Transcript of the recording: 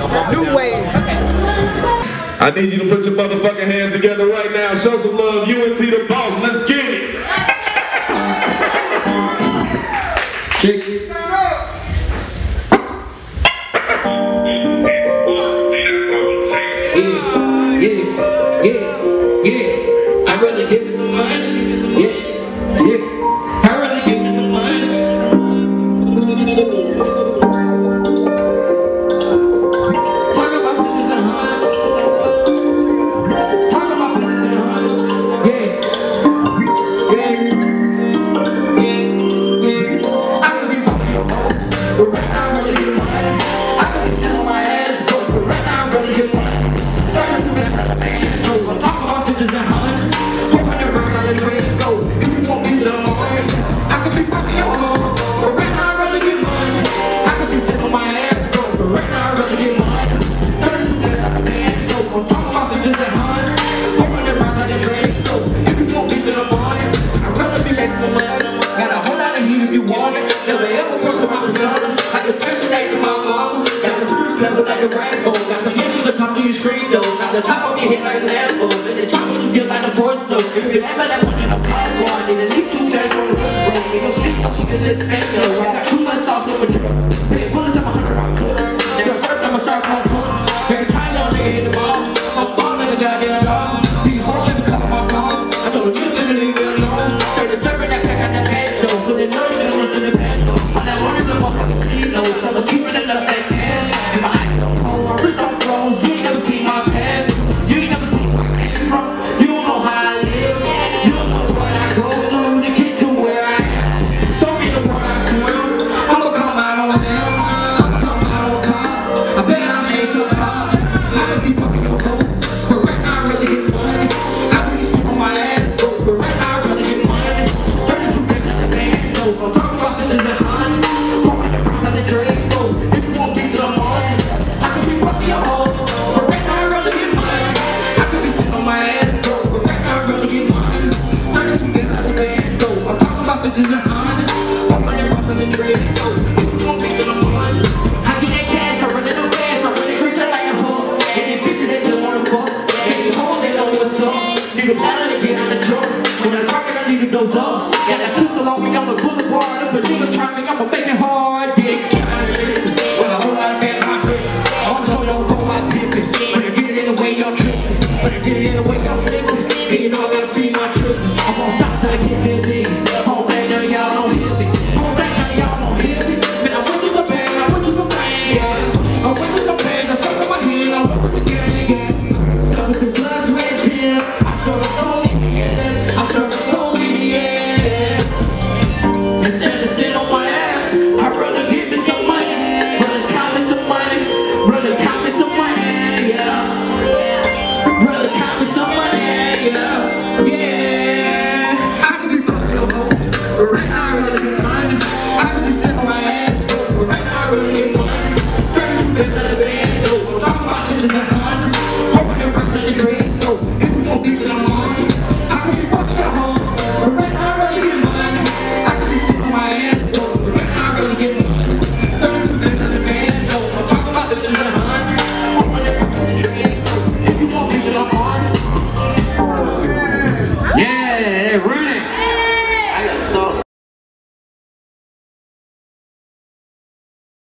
New wave. I need you to put your motherfucking hands together right now. Show some love. U.N.T Daboss. Let's get it. Shake it. Yeah. I'd rather give me some money. Yeah. I'd rather give me some money. The top of your head like an apple, and the top of you like a force though. If you ever that one in a platform, I need at least 2 days on the road. You gon' sleep, don't even listen, man. I got too much sauce on my drip. Big bullets, I'm 100 round clip. Nigga surf, I'm a shark on cook. Very kind of nigga hit the ball. I'm ball nigga goddamn dog. Be hard and cover my palm. I told him you didn't leave me alone. Started serving that pack out that bag though. Put it on and run to the back though. I'm not one of the motherfucking sleep though. So I'm keeping it up that can. My eyes don't close, my wrist don't close. You ain't never seen my past. You ain't never seen where I came from. You don't know how I live. You don't know what I go through to get to where I am. Don't be the one I swim. I'ma come out on them. I'ma come out on top. I bet I make a pop. I could be fucking your coat, but right now I really get money. I really sit on my ass, though, but right now I really get money. 32 days at the band, though. I'm talking about this is a honey. Walking around like a Drake, though. If you won't be to the morning, I could be fucking your hoe. But right now I really get money. I could be sitting on my ass, though, but right now I really get money. 32 days at the band, though. I'm talking about this is a honey. Walking around like a Drake, though. If you won't be to the morning, I get that cash, I run it no fast, I really green it like a hoe. And these bitches they just wanna fuck, and these hoes they know what's up. Need a battle to get out the truck. When I talk it, I need to dose up. Got that pistol on me on the boulevard. If a nigga try me, I'ma make it hard. Yeah, with a whole lot of bad my bitch. I'm told don't go my pimpin'. When I get it in the way, y'all trippin'. When I get it in the way, y'all slippin'. And you know I gotta feed my children. I'm gon' stop till I get that thing. Whole thing, none of y'all don't hear me. Whole thing, none of y'all don't hear me. Man, I went to the band, I went to the band, yeah. I went to the band, I stuck in my hand, I went with the gang, yeah. So with the blood's red tears, I struggle slowly, yeah. I struggle slowly, yeah. Instead of sitting on my ass, I'd rather give me some money. Rather count me some money. Rather count me some money, yeah. Rather count me some money, yeah. Yeah. I could be fucking your hoe, but right now I really get money. I could be sitting on my ass, but right now I really get money. 32 days at the band, though. I'm talking about this is a honey. Hoping to run to the Drake, though. If you won't be to the morning, I could be fucking your hoe, but right now I really get money. I could be sitting on my ass, though, but right now I really get money. 32 days at the band, though. I'm talking about this is a honey. Hoping to run to the Drake, though. If you won't be to the morning. Yeah.